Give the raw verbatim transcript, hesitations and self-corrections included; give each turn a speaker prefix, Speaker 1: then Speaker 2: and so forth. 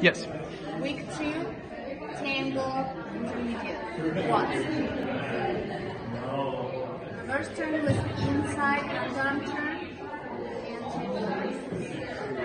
Speaker 1: Yes.
Speaker 2: Week two, Tango, intermediate. What? Reverse turn with inside and down turn, and two reverses.